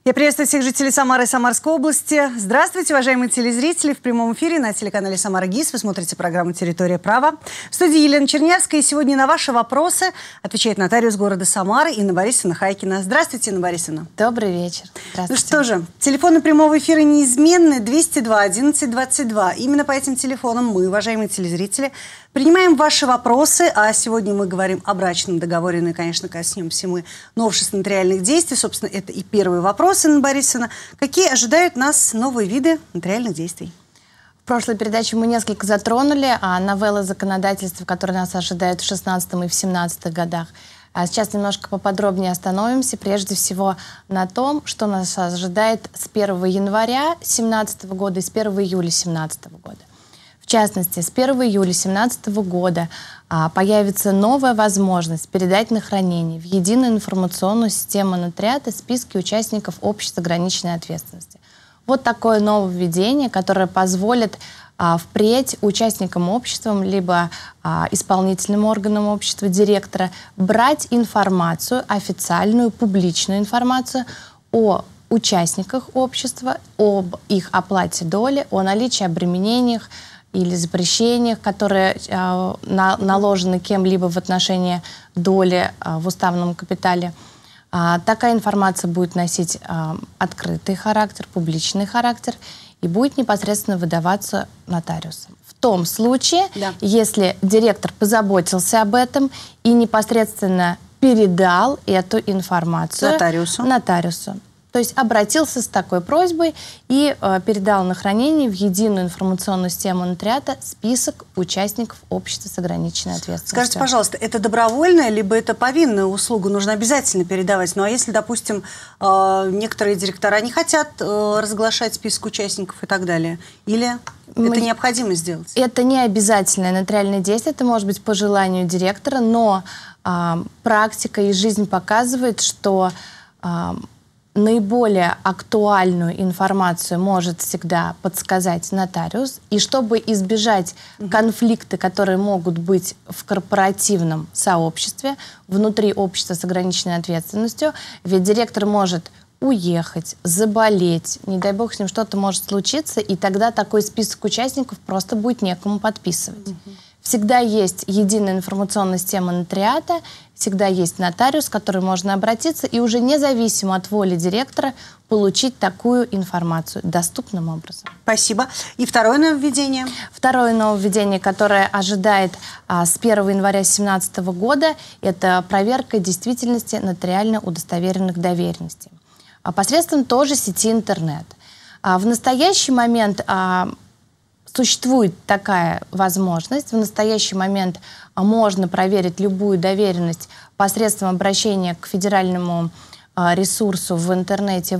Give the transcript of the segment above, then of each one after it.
Я приветствую всех жителей Самары и Самарской области. Здравствуйте, уважаемые телезрители. В прямом эфире на телеканале «Самара ГИС» вы смотрите программу «Территория права». В студии Елена Чернявская. И сегодня на ваши вопросы отвечает нотариус города Самары Инна Борисовна Хайкина. Здравствуйте, Инна Борисовна. Добрый вечер. Ну что же, телефоны прямого эфира неизменны 202 11 22. Именно по этим телефонам мы, уважаемые телезрители, принимаем ваши вопросы. А сегодня мы говорим о брачном договоре. Ну и, конечно, коснемся мы новшеств нотариальных действий. Собственно, это и первый вопрос, Инна Борисовна. Какие ожидают нас новые виды нотариальных действий? В прошлой передаче мы несколько затронули новеллы законодательства, которые нас ожидают в 2016 и в 2017 годах. А сейчас немножко поподробнее остановимся, прежде всего на том, что нас ожидает с 1 января 2017 года и с 1 июля 2017 года. В частности, с 1 июля 2017 года появится новая возможность передать на хранение в единую информационную систему нотариата списки участников общества ограниченной ответственности. Вот такое нововведение, которое позволит впредь участникам общества, либо исполнительным органам общества, директора, брать информацию, официальную, публичную информацию о участниках общества, об их оплате доли, о наличии обременениях или запрещениях, которые наложены кем-либо в отношении доли в уставном капитале. Такая информация будет носить открытый характер, публичный характер и будет непосредственно выдаваться нотариусом. В том случае, если директор позаботился об этом и непосредственно передал эту информацию нотариусу. То есть обратился с такой просьбой и передал на хранение в единую информационную систему нотариата список участников общества с ограниченной ответственностью. Скажите, пожалуйста, это добровольная, либо это повинная услуга? Нужно обязательно передавать. Ну а если, допустим, некоторые директора не хотят разглашать список участников и так далее? Или это необходимо сделать? Это не обязательное нотариальное действие, это может быть по желанию директора, но практика и жизнь показывает, что наиболее актуальную информацию может всегда подсказать нотариус. И чтобы избежать конфликты, которые могут быть в корпоративном сообществе, внутри общества с ограниченной ответственностью, ведь директор может уехать, заболеть, не дай бог с ним что-то может случиться, и тогда такой список участников просто будет некому подписывать. Всегда есть единая информационная система нотариата, всегда есть нотариус, к которому можно обратиться и уже независимо от воли директора получить такую информацию доступным образом. Спасибо. И второе нововведение? Второе нововведение, которое ожидает с 1 января 2017 года, это проверка действительности нотариально удостоверенных доверенностей посредством тоже сети интернет. В настоящий момент существует такая возможность. В настоящий момент можно проверить любую доверенность посредством обращения к федеральному ресурсу в интернете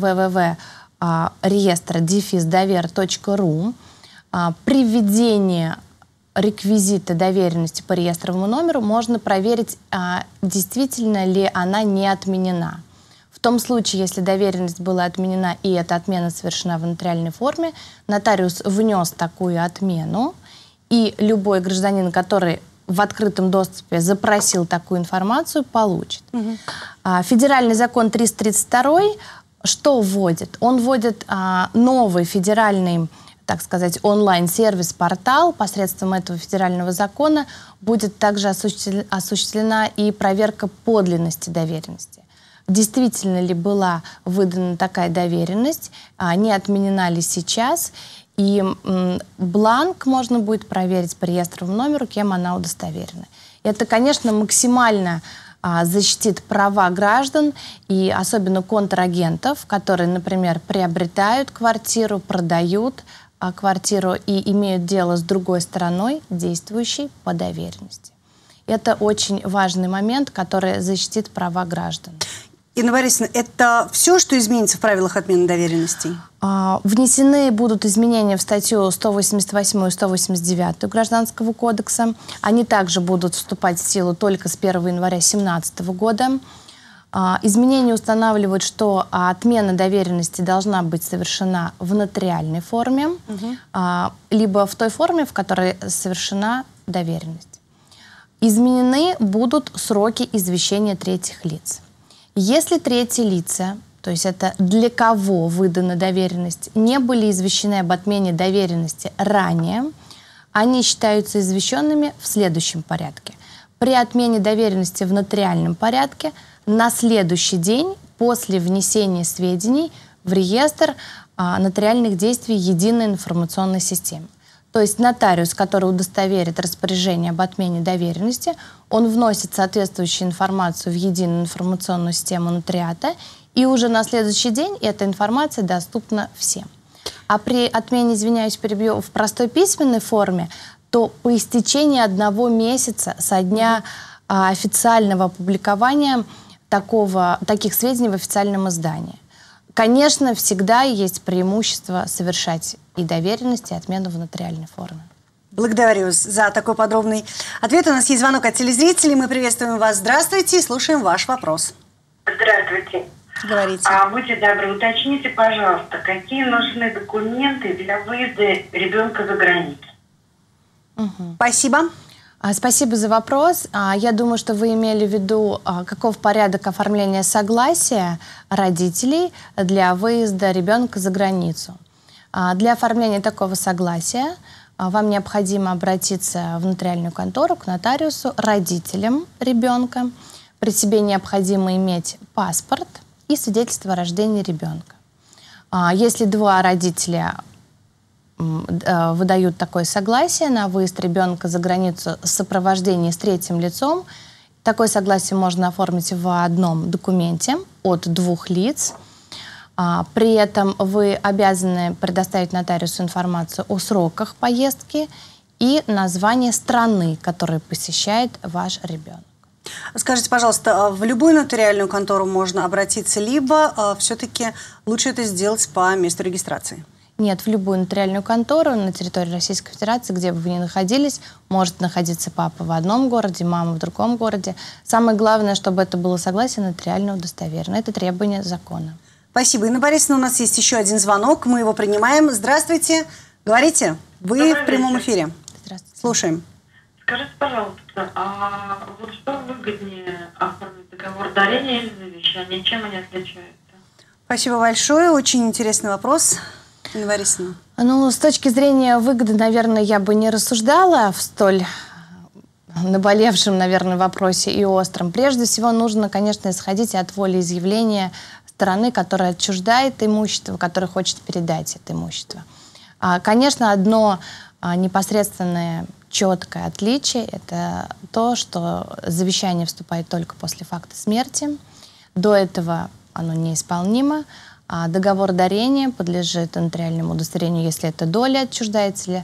www.реестр-довер.ру. При введении реквизита доверенности по реестровому номеру можно проверить, действительно ли она не отменена. В том случае, если доверенность была отменена и эта отмена совершена в нотариальной форме, нотариус внес такую отмену, и любой гражданин, который в открытом доступе запросил такую информацию, получит. Федеральный закон 332 что вводит? Он вводит новый федеральный, так сказать, онлайн-сервис-портал. Посредством этого федерального закона будет также осуществлена и проверка подлинности доверенности. Действительно ли была выдана такая доверенность, не отменена ли сейчас, и бланк можно будет проверить по реестровому номеру, кем она удостоверена. Это, конечно, максимально защитит права граждан и особенно контрагентов, которые, например, приобретают квартиру, продают квартиру и имеют дело с другой стороной, действующей по доверенности. Это очень важный момент, который защитит права граждан. Инна Борисовна, это все, что изменится в правилах отмены доверенностей? Внесены будут изменения в статью 188 и 189 Гражданского кодекса. Они также будут вступать в силу только с 1 января 2017 года. Изменения устанавливают, что отмена доверенности должна быть совершена в нотариальной форме, либо в той форме, в которой совершена доверенность. Изменены будут сроки извещения третьих лиц. Если третьи лица то есть это для кого выдана доверенность, не были извещены об отмене доверенности ранее, они считаются извещенными в следующем порядке. При отмене доверенности в нотариальном порядке на следующий день после внесения сведений в реестр нотариальных действий единой информационной системы. То есть нотариус, который удостоверит распоряжение об отмене доверенности, он вносит соответствующую информацию в единую информационную систему нотариата, и уже на следующий день эта информация доступна всем. А при отмене, извиняюсь, перебью, в простой письменной форме, то по истечении 1 месяца со дня официального опубликования таких сведений в официальном издании. Конечно, всегда есть преимущество совершать и доверенность, и отмену в нотариальной форме. Благодарю за такой подробный ответ. У нас есть звонок от телезрителей. Мы приветствуем вас. Здравствуйте и слушаем ваш вопрос. Здравствуйте. Говорите. Будьте добры, уточните, пожалуйста, какие нужны документы для выезда ребенка за границу? Спасибо. Спасибо за вопрос. Я думаю, что вы имели в виду, каков порядок оформления согласия родителей для выезда ребенка за границу. Для оформления такого согласия вам необходимо обратиться в нотариальную контору, к нотариусу, родителям ребенка. При себе необходимо иметь паспорт и свидетельство о рождении ребенка. Если 2 родителя выдают такое согласие на выезд ребенка за границу в сопровождении с 3-м лицом, такое согласие можно оформить в одном документе от 2 лиц. При этом вы обязаны предоставить нотариусу информацию о сроках поездки и название страны, которую посещает ваш ребенок. Скажите, пожалуйста, в любую нотариальную контору можно обратиться, либо все-таки лучше это сделать по месту регистрации? Нет, в любую нотариальную контору на территории Российской Федерации, где бы вы ни находились, может находиться папа в одном городе, мама в другом городе. Самое главное, чтобы это было согласие нотариально удостоверено. Это требование закона. Спасибо. Инна Борисовна, у нас есть еще один звонок. Мы его принимаем. Здравствуйте. Говорите. Вы в прямом эфире. Здравствуйте. Слушаем. Скажите, пожалуйста, вот что выгоднее, оформить договор дарения или завещания? Чем они отличаются? Спасибо большое. Очень интересный вопрос. Инна Борисовна. Ну, с точки зрения выгоды, наверное, я бы не рассуждала в столь наболевшем, наверное, вопросе и остром. Прежде всего, нужно, конечно, исходить от волеизъявления стороны, которая отчуждает имущество, которая хочет передать это имущество. Конечно, одно непосредственное четкое отличие – это то, что завещание вступает только после факта смерти. До этого оно неисполнимо. Договор дарения подлежит нотариальному удостоверению, если это доля отчуждателя.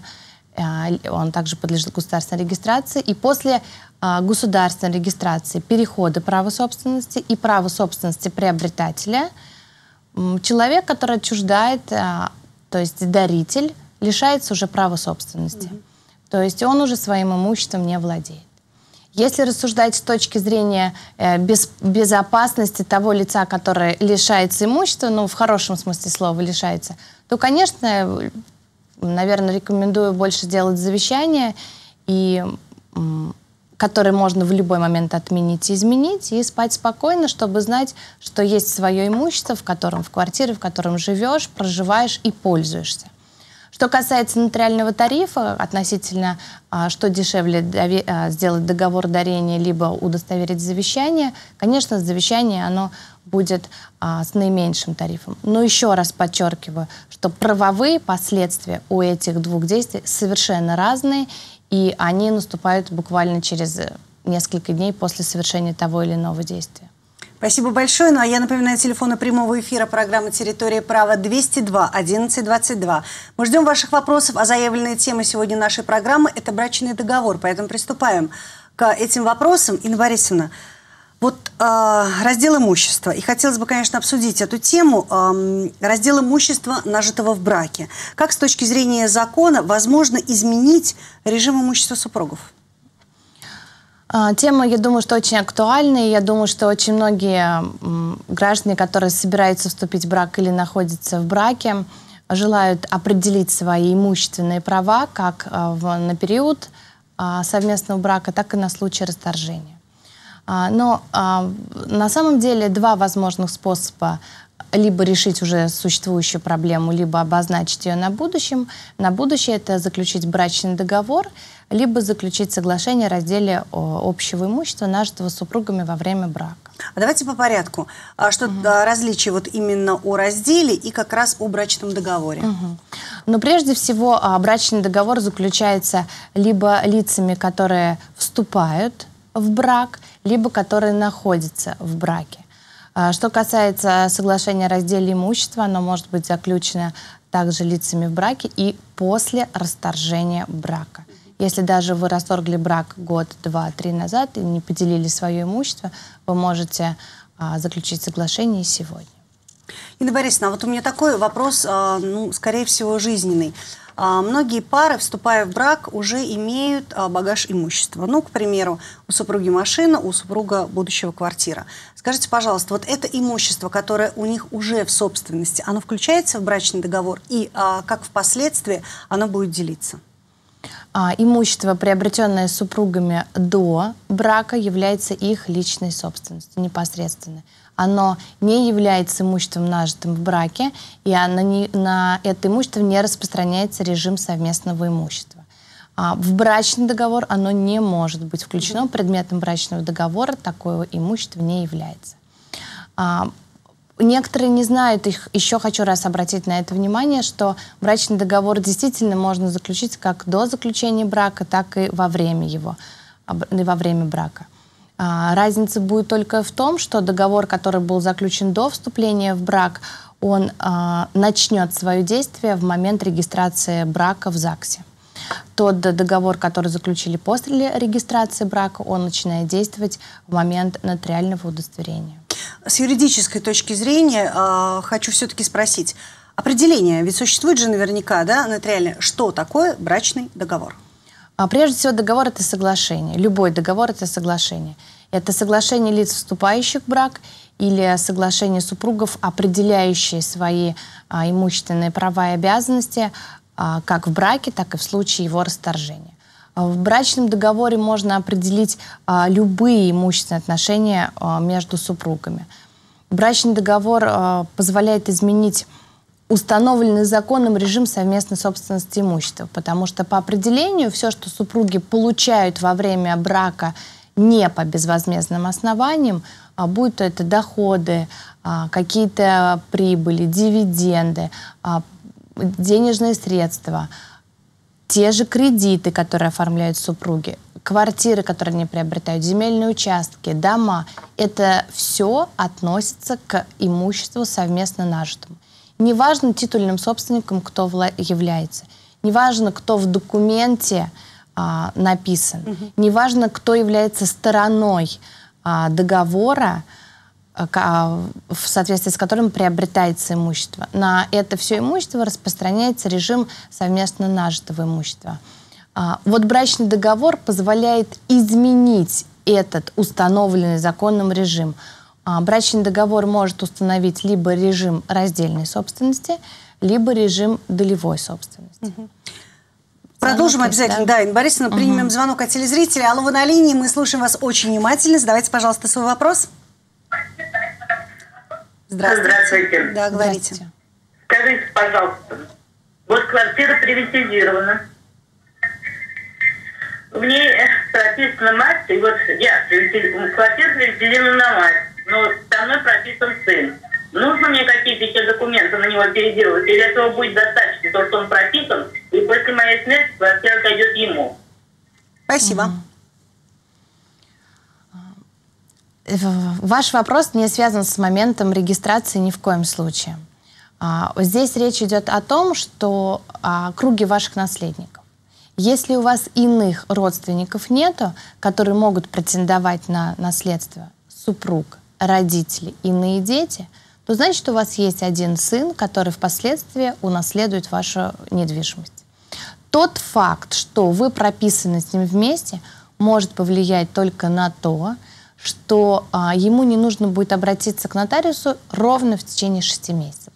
Он также подлежит государственной регистрации. И после государственной регистрации перехода права собственности и права собственности приобретателя человек, который отчуждает, то есть даритель, лишается уже права собственности. То есть он уже своим имуществом не владеет. Если рассуждать с точки зрения безопасности того лица, которое лишается имущества, ну, в хорошем смысле слова лишается, то, конечно, наверное, рекомендую больше делать завещание, которое можно в любой момент отменить и изменить, и спать спокойно, чтобы знать, что есть свое имущество, в квартире, в котором живешь, проживаешь и пользуешься. Что касается нотариального тарифа, относительно, что дешевле сделать договор дарения, либо удостоверить завещание, конечно, завещание оно будет с наименьшим тарифом. Но еще раз подчеркиваю, что правовые последствия у этих 2 действий совершенно разные, и они наступают буквально через несколько дней после совершения того или иного действия. Спасибо большое. Ну а я напоминаю, телефоны прямого эфира программы «Территория права» 202 11 22. Мы ждем ваших вопросов, а заявленная тема сегодня нашей программы – это брачный договор. Поэтому приступаем к этим вопросам. Инна Борисовна, вот раздел имущества. И хотелось бы, конечно, обсудить эту тему. Раздел имущества, нажитого в браке. Как с точки зрения закона возможно изменить режим имущества супругов? Тема, я думаю, что очень актуальна, и я думаю, что очень многие граждане, которые собираются вступить в брак или находятся в браке, желают определить свои имущественные права как на период совместного брака, так и на случай расторжения. Но на самом деле два возможных способа: либо решить уже существующую проблему, либо обозначить ее на будущем. На будущее — это заключить брачный договор, либо заключить соглашение о разделе общего имущества, нажитого супругами во время брака. А давайте по порядку. Что различие вот именно о разделе и как раз о брачном договоре? Но прежде всего брачный договор заключается либо лицами, которые вступают в брак, либо которые находятся в браке. Что касается соглашения о разделе имущества, оно может быть заключено также лицами в браке и после расторжения брака. Если даже вы расторгли брак год, 2, 3 назад и не поделили свое имущество, вы можете заключить соглашение и сегодня. Инна Борисовна, вот у меня такой вопрос, скорее всего, жизненный. Многие пары, вступая в брак, уже имеют багаж имущества. Ну, к примеру, у супруги машина, у супруга будущего квартира. Скажите, пожалуйста, вот это имущество, которое у них уже в собственности, оно включается в брачный договор? И как впоследствии оно будет делиться? Имущество, приобретенное супругами до брака, является их личной собственностью непосредственно. Оно не является имуществом, нажитым в браке, и на это имущество не распространяется режим совместного имущества. В брачный договор оно не может быть включено. Предметом брачного договора такое имущество не является. Некоторые не знают, еще хочу раз обратить на это внимание, что брачный договор действительно можно заключить как до заключения брака, так и во время брака. Разница будет только в том, что договор, который был заключен до вступления в брак, он начнет свое действие в момент регистрации брака в ЗАГСе. Тот договор, который заключили после регистрации брака, он начинает действовать в момент нотариального удостоверения. С юридической точки зрения хочу все-таки спросить. Определение, ведь существует же наверняка, да, нотариально, что такое брачный договор? Прежде всего, договор — это соглашение. Любой договор — это соглашение. Это соглашение лиц, вступающих в брак, или соглашение супругов, определяющие свои имущественные права и обязанности как в браке, так и в случае его расторжения. В брачном договоре можно определить любые имущественные отношения между супругами. Брачный договор позволяет изменить установленный законом режим совместной собственности имущества, потому что по определению все, что супруги получают во время брака не по безвозмездным основаниям, будь то это доходы, какие-то прибыли, дивиденды, денежные средства, те же кредиты, которые оформляют супруги, квартиры, которые они приобретают, земельные участки, дома, это все относится к имуществу совместно нажитому. Неважно титульным собственником, кто является, неважно, кто в документе написан, неважно, кто является стороной договора, в соответствии с которым приобретается имущество. На это все имущество распространяется режим совместно нажитого имущества. Вот брачный договор позволяет изменить этот установленный законным режим. Брачный договор может установить либо режим раздельной собственности, либо режим долевой собственности. Продолжим обязательно. Да, Инна Борисовна, примем звонок от телезрителя. Алло, вы на линии, мы слушаем вас очень внимательно. Задавайте, пожалуйста, свой вопрос. Здравствуйте. Да, говорите. Скажите, пожалуйста, вот квартира приватизирована. В ней прописана мать, и вот квартира приватизирована на мать, но со мной прописан сын. Нужно мне какие-то еще документы на него переделывать, или этого будет достаточно, то, что он прописан, и после моей смерти квартира пойдет ему? Спасибо. Ваш вопрос не связан с моментом регистрации ни в коем случае. Здесь речь идет о том, что о круге ваших наследников. Если у вас иных родственников нету, которые могут претендовать на наследство, супруг, родители, иные дети, то значит, у вас есть один сын, который впоследствии унаследует вашу недвижимость. Тот факт, что вы прописаны с ним вместе, может повлиять только на то, что ему не нужно будет обратиться к нотариусу ровно в течение 6 месяцев.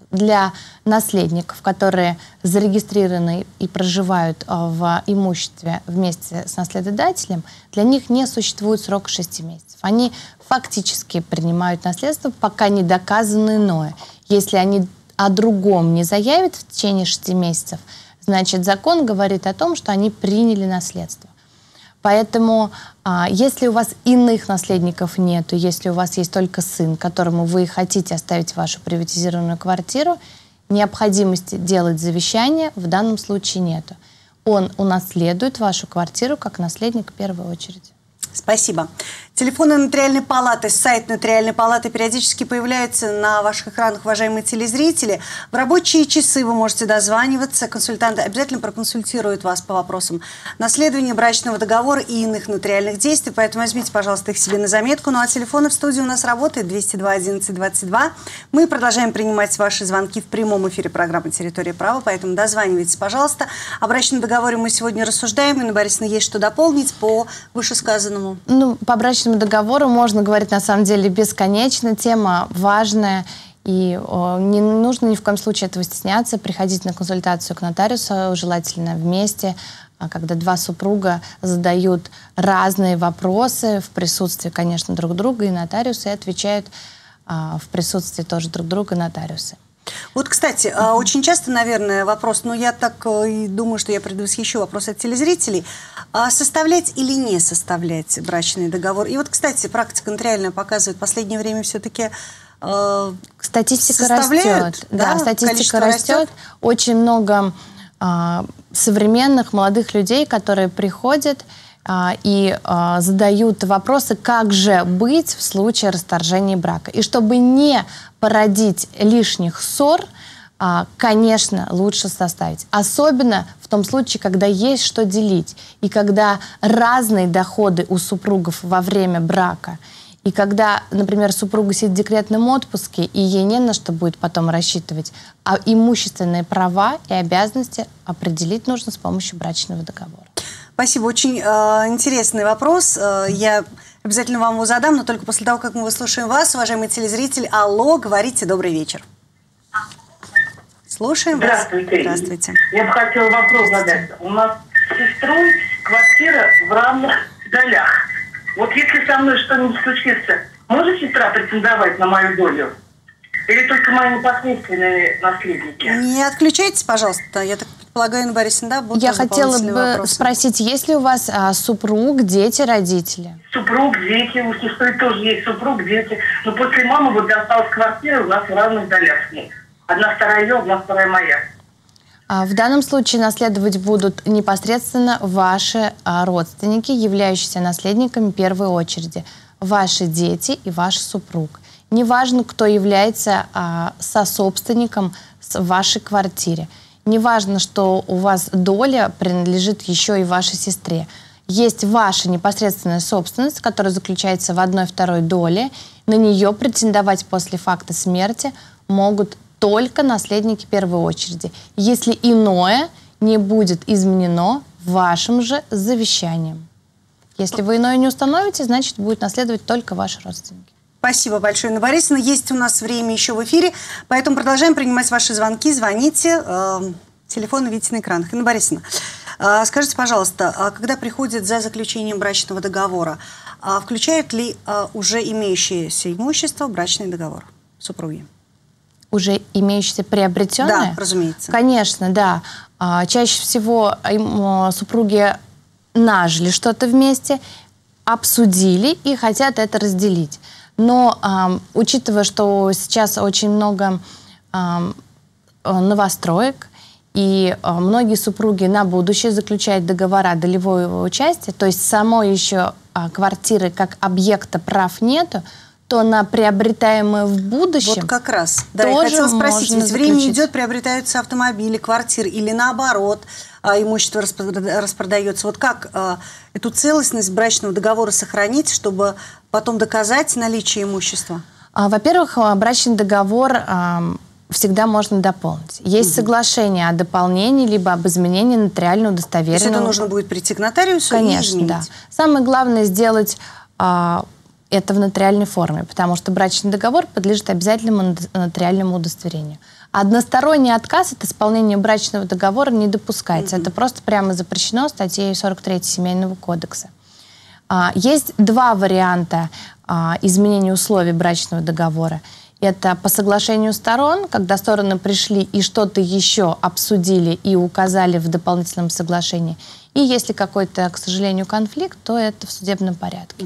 для наследников, которые зарегистрированы и проживают в имуществе вместе с наследодателем, для них не существует срока 6 месяцев. Они фактически принимают наследство, пока не доказано иное. Если они о другом не заявят в течение 6 месяцев, значит, закон говорит о том, что они приняли наследство. Поэтому, если у вас иных наследников нету, если у вас есть только сын, которому вы хотите оставить вашу приватизированную квартиру, необходимости делать завещание в данном случае нету. Он унаследует вашу квартиру как наследник в первую очередь. Спасибо. Телефоны Нотариальной палаты, сайт Нотариальной палаты периодически появляются на ваших экранах, уважаемые телезрители. В рабочие часы вы можете дозваниваться. Консультанты обязательно проконсультируют вас по вопросам наследования, брачного договора и иных нотариальных действий. Поэтому возьмите, пожалуйста, их себе на заметку. Ну а телефоны в студии у нас работают 202 11 22. Мы продолжаем принимать ваши звонки в прямом эфире программы «Территория права». Поэтому дозванивайтесь, пожалуйста. О брачном договоре мы сегодня рассуждаем. Инна Борисовна, есть что дополнить по вышесказанному? Ну, по брачному договору можно говорить на самом деле бесконечно. Тема важная. И не нужно ни в коем случае этого стесняться. Приходить на консультацию к нотариусу, желательно вместе, когда два супруга задают разные вопросы в присутствии, конечно, друг друга, и нотариусы отвечают в присутствии тоже друг друга нотариусы. Вот, кстати, очень часто, наверное, вопрос, но я так и думаю, что я предвосхищу вопрос от телезрителей, составлять или не составлять брачный договор. И вот, кстати, практика нотариальная показывает, в последнее время все-таки статистика растет. Да, статистика растет. Очень много современных молодых людей, которые приходят и задают вопросы, как же быть в случае расторжения брака. И чтобы не породить лишних ссор, конечно, лучше составить. Особенно в том случае, когда есть что делить. И когда разные доходы у супругов во время брака. И когда, например, супруга сидит в декретном отпуске, и ей не на что будет потом рассчитывать, а имущественные права и обязанности определить нужно с помощью брачного договора. Спасибо. Очень интересный вопрос. Я обязательно вам его задам, но только после того, как мы выслушаем вас, уважаемый телезритель. Алло, говорите, добрый вечер. Слушаем вас. Здравствуйте. Я бы хотела вопрос задать. У нас с сестрой квартира в равных долях. Вот если со мной что-нибудь случится, может сестра претендовать на мою долю? Или только мои непосредственные наследники? Не отключайтесь, пожалуйста. Я так предполагаю, Инна Борисовна, да, будут Я хотела бы вопросы. спросить, есть ли у вас супруг, дети, родители? Супруг, дети, у сестры тоже есть супруг, дети. Но после мамы вот досталась квартира у нас в равных долях с ней. Одна вторая ее, одна вторая моя. В данном случае наследовать будут непосредственно ваши родственники, являющиеся наследниками первой очереди. Ваши дети и ваш супруг. Неважно, кто является сособственником в вашей квартире. Неважно, что у вас доля принадлежит еще и вашей сестре. Есть ваша непосредственная собственность, которая заключается в 1/2 доле. На нее претендовать после факта смерти могут только наследники первой очереди, если иное не будет изменено вашим же завещанием. Если вы иное не установите, значит, будет наследовать только ваши родственники. Спасибо большое, Инна Борисовна. Есть у нас время еще в эфире, поэтому продолжаем принимать ваши звонки. Звоните. Телефоны видите на экранах. Инна Борисовна, скажите, пожалуйста, когда приходят за заключением брачного договора, включает ли уже имеющееся имущество брачный договор супруги? Уже имеющееся приобретенное? Да, разумеется. Конечно, да. Чаще всего супруги нажили что-то вместе, обсудили и хотят это разделить. Но учитывая, что сейчас очень много новостроек, и многие супруги на будущее заключают договора долевого участия, то есть самой еще квартиры как объекта прав нету, то на приобретаемое в будущем. Вот как раз. Да, я хотела спросить, ведь время идет, приобретаются автомобили, квартиры, или наоборот, имущество распродается. Вот как эту целостность брачного договора сохранить, чтобы потом доказать наличие имущества? Во-первых, брачный договор всегда можно дополнить. Есть соглашение о дополнении, либо об изменении нотариально удостоверенного. То есть это нужно будет прийти к нотариусу Конечно, и изменить? Да. Самое главное сделать это в нотариальной форме, потому что брачный договор подлежит обязательному нотариальному удостоверению. Односторонний отказ от исполнения брачного договора не допускается. Это просто прямо запрещено статьей 43 Семейного кодекса. Есть два варианта изменения условий брачного договора. Это по соглашению сторон, когда стороны пришли и что-то еще обсудили и указали в дополнительном соглашении. И если какой-то, к сожалению, конфликт, то это в судебном порядке.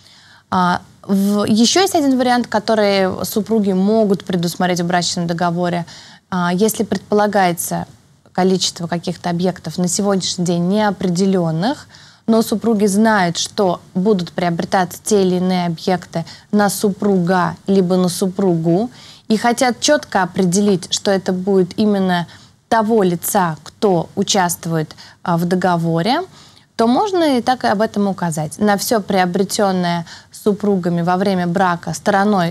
Еще есть один вариант, который супруги могут предусмотреть в брачном договоре. Если предполагается количество каких-то объектов на сегодняшний день неопределенных, но супруги знают, что будут приобретаться те или иные объекты на супруга либо на супругу, и хотят четко определить, что это будет именно того лица, кто участвует в договоре, то можно и так и об этом указать. На все приобретенное супругами во время брака стороной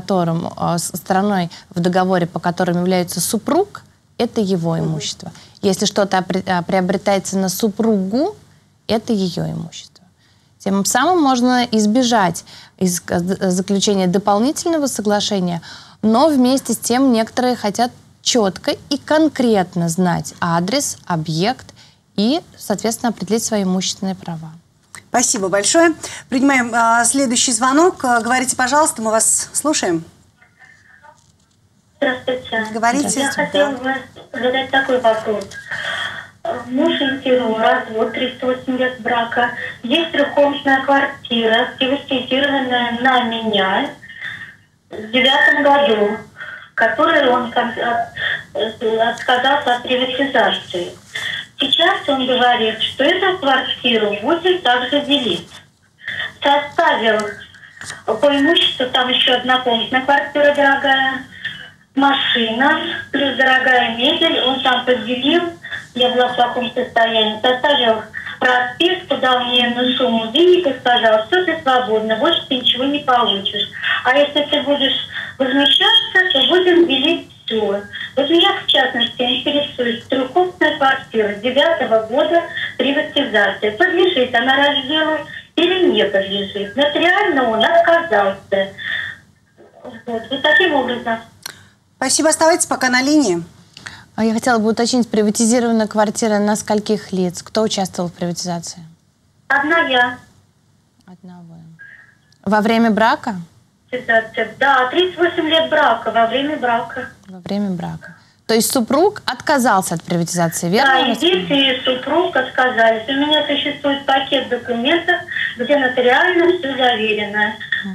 в договоре, по которым является супруг, это его имущество. Если что-то приобретается на супругу, это ее имущество. Тем самым можно избежать заключения дополнительного соглашения, но вместе с тем некоторые хотят четко и конкретно знать адрес, объект и, соответственно, определить свои имущественные права. Спасибо большое. Принимаем следующий звонок. Говорите, пожалуйста, мы вас слушаем. Здравствуйте. Говорите. Я хотела задать такой вопрос. Муж инициировал развод, 38 лет брака. Есть трехкомнатная квартира, приватизированная на меня в 2009 году, которой он отказался от приватизации. Сейчас он говорит, что эту квартиру будет также делить. Составил по имуществу, там еще однокомнатная квартира дорогая, машина, плюс дорогая мебель, он там поделил, я была в плохом состоянии, составил расписку, дал мне на сумму денег и сказал, что ты свободна, больше ты ничего не получишь. А если ты будешь возмещаться, то будем делить все. Вот меня, в частности, интересует трехкомнатная квартира 2009 года приватизация. Подлежит она разделу или не подлежит? Нотариально он отказался. Вот таким образом. Спасибо. Оставайтесь пока на линии. Я хотела бы уточнить, приватизированная квартира на скольких лиц? Кто участвовал в приватизации? Одна я. Одна вы. Во время брака? Да, 38 лет брака, во время брака. Во время брака. То есть супруг отказался от приватизации, верно? Да, и дети, и супруг отказались. У меня существует пакет документов, где нотариально все заверено.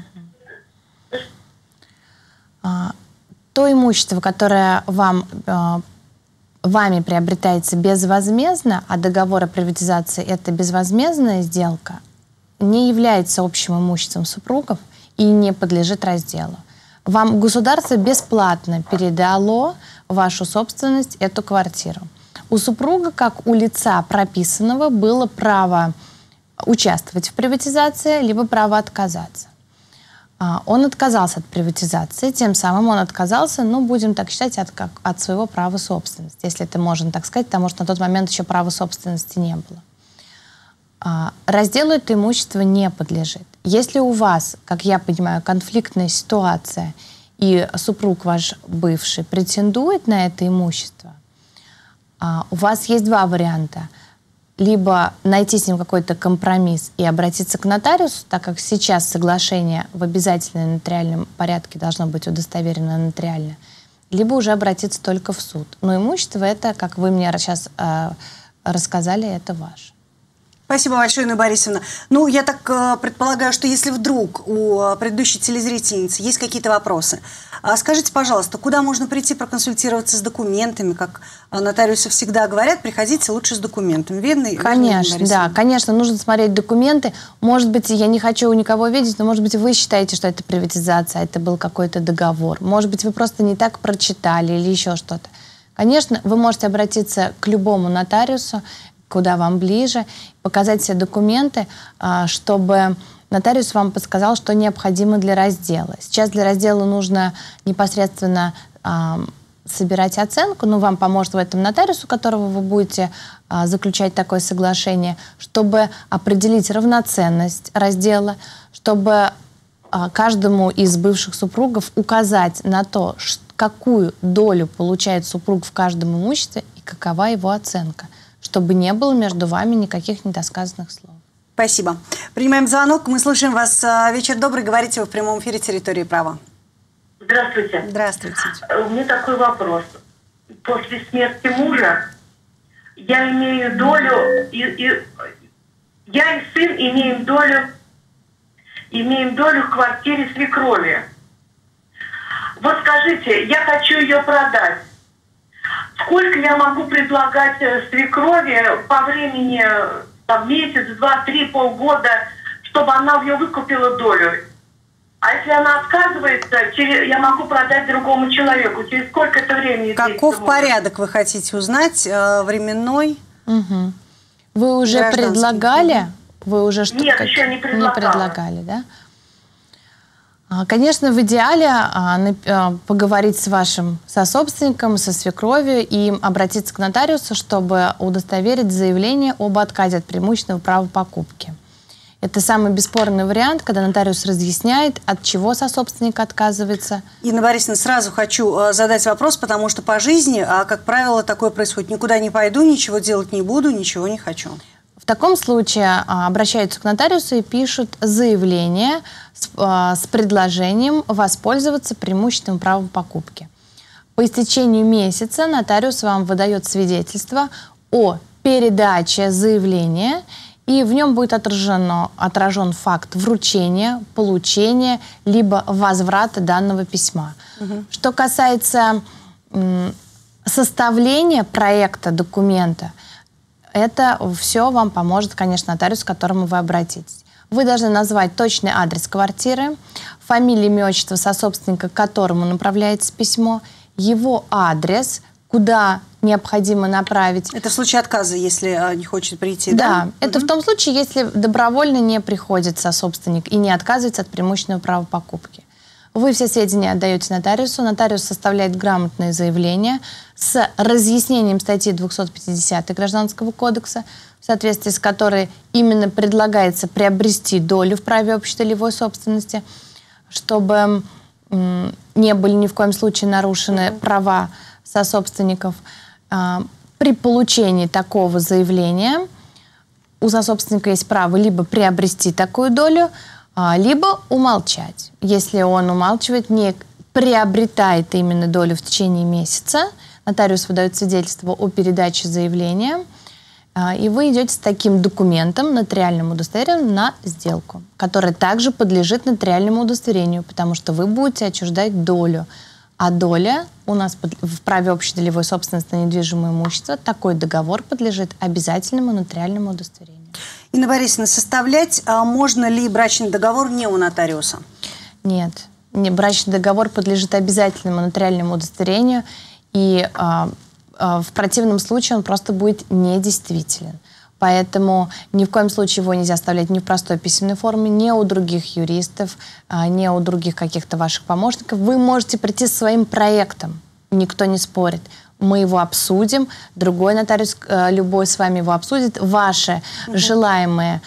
То имущество, которое вами приобретается безвозмездно, а договор о приватизации – это безвозмездная сделка, не является общим имуществом супругов и не подлежит разделу. Вам государство бесплатно передало вашу собственность, эту квартиру. У супруга, как у лица прописанного, было право участвовать в приватизации, либо право отказаться. Он отказался от приватизации, тем самым он отказался, ну, будем так считать, от своего права собственности, если это можно так сказать, потому что на тот момент еще права собственности не было. Разделу это имущество не подлежит. Если у вас, как я понимаю, конфликтная ситуация, и супруг ваш бывший претендует на это имущество, у вас есть два варианта. Либо найти с ним какой-то компромисс и обратиться к нотариусу, так как сейчас соглашение в обязательном нотариальном порядке должно быть удостоверено нотариально, либо уже обратиться только в суд. Но имущество это, как вы мне сейчас рассказали, это ваше. Спасибо большое, Инна Борисовна. Ну, я так предполагаю, что если вдруг у предыдущей телезрительницы есть какие-то вопросы, скажите, пожалуйста, куда можно прийти проконсультироваться с документами? Как нотариусы всегда говорят, приходите лучше с документами. Верно? Конечно, да, конечно, нужно смотреть документы. Может быть, я не хочу никого видеть, но, может быть, вы считаете, что это приватизация, это был какой-то договор. Может быть, вы просто не так прочитали или еще что-то. Конечно, вы можете обратиться к любому нотариусу, куда вам ближе, показать все документы, чтобы нотариус вам подсказал, что необходимо для раздела. Сейчас для раздела нужно непосредственно собирать оценку, но вам поможет в этом нотариус, у которого вы будете заключать такое соглашение, чтобы определить равноценность раздела, чтобы каждому из бывших супругов указать на то, какую долю получает супруг в каждом имуществе и какова его оценка, чтобы не было между вами никаких недосказанных слов. Спасибо. Принимаем звонок. Мы слушаем вас. Вечер добрый. Говорите вы в прямом эфире «Территории права». Здравствуйте. Здравствуйте. У меня такой вопрос. После смерти мужа я имею долю, я и сын имеем долю в квартире свекрови. Вот скажите, я хочу ее продать. Сколько я могу предлагать свекрови по времени, там, месяц, 2, 3, полгода, чтобы она ее выкупила долю? А если она отказывается, я могу продать другому человеку. Через сколько это времени? Каков порядок вы хотите узнать? Временной? Угу. Вы уже предлагали? Вы уже что-то... Нет, еще не предлагала. Не предлагали, да? Конечно, в идеале поговорить с вашим сособственником, со свекровью и обратиться к нотариусу, чтобы удостоверить заявление об отказе от преимущественного права покупки. Это самый бесспорный вариант, когда нотариус разъясняет, от чего сособственник отказывается. Инна Борисовна, сразу хочу задать вопрос, потому что по жизни, как правило, такое происходит. Никуда не пойду, ничего делать не буду, ничего не хочу. В таком случае обращаются к нотариусу и пишут заявление с предложением воспользоваться преимущественным правом покупки. По истечению месяца нотариус вам выдает свидетельство о передаче заявления, и в нем будет отражен факт вручения, получения, либо возврата данного письма. Что касается составления проекта документа, это все вам поможет, конечно, нотариус, к которому вы обратитесь. Вы должны назвать точный адрес квартиры, фамилию, имя, отчество сособственника, к которому направляется письмо, его адрес, куда необходимо направить. Это в случае отказа, если не хочет прийти, да? Да, это в том случае, если добровольно не приходит сособственник и не отказывается от преимущественного права покупки. Вы все сведения отдаете нотариусу, нотариус составляет грамотное заявление с разъяснением статьи 250 Гражданского кодекса, в соответствии с которой именно предлагается приобрести долю в праве общей долевой собственности, чтобы не были ни в коем случае нарушены права сособственников. При получении такого заявления у сособственника есть право либо приобрести такую долю, либо умолчать. Если он умалчивает, не приобретает именно долю в течение месяца, нотариус выдает свидетельство о передаче заявления, и вы идете с таким документом, нотариальным удостоверением, на сделку, которая также подлежит нотариальному удостоверению, потому что вы будете отчуждать долю. А доля у нас в праве общей долевой собственности на недвижимое имущество, такой договор подлежит обязательному нотариальному удостоверению. Инна Борисовна, составлять можно ли брачный договор не у нотариуса? Нет. Брачный договор подлежит обязательному нотариальному удостоверению, и в противном случае он просто будет недействителен. Поэтому ни в коем случае его нельзя оставлять ни в простой письменной форме, ни у других юристов, ни у других каких-то ваших помощников. Вы можете прийти со своим проектом, никто не спорит. Мы его обсудим, другой нотариус, любой с вами его обсудит. Ваши желаемые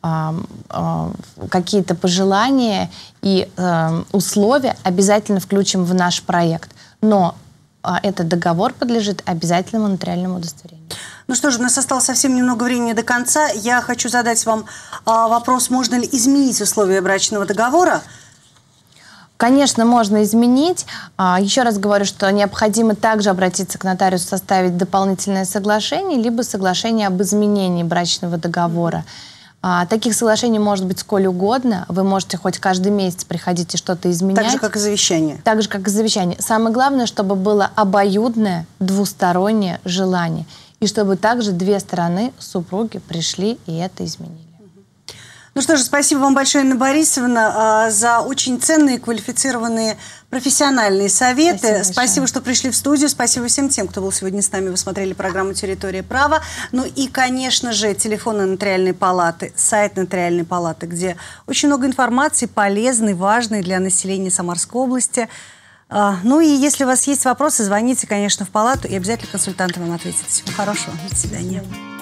какие-то пожелания и условия обязательно включим в наш проект. Но этот договор подлежит обязательному нотариальному удостоверению. Ну что же, у нас осталось совсем немного времени до конца. Я хочу задать вам вопрос, можно ли изменить условия брачного договора? Конечно, можно изменить. Еще раз говорю, что необходимо также обратиться к нотариусу, составить дополнительное соглашение, либо соглашение об изменении брачного договора. Таких соглашений может быть сколь угодно. Вы можете хоть каждый месяц приходить и что-то изменять. Так же, как и завещание. Так же, как и завещание. Самое главное, чтобы было обоюдное, двустороннее желание. И чтобы также две стороны, супруги, пришли и это изменили. Ну что же, спасибо вам большое, Инна Борисовна, за очень ценные, квалифицированные, профессиональные советы. Спасибо, что пришли в студию. Спасибо всем тем, кто был сегодня с нами. Вы смотрели программу «Территория права». Ну и, конечно же, телефон Нотариальной палаты, сайт Нотариальной палаты, где очень много информации полезной, важной для населения Самарской области. Ну и если у вас есть вопросы, звоните, конечно, в палату, и обязательно консультанты вам ответят. Всего хорошего. До свидания.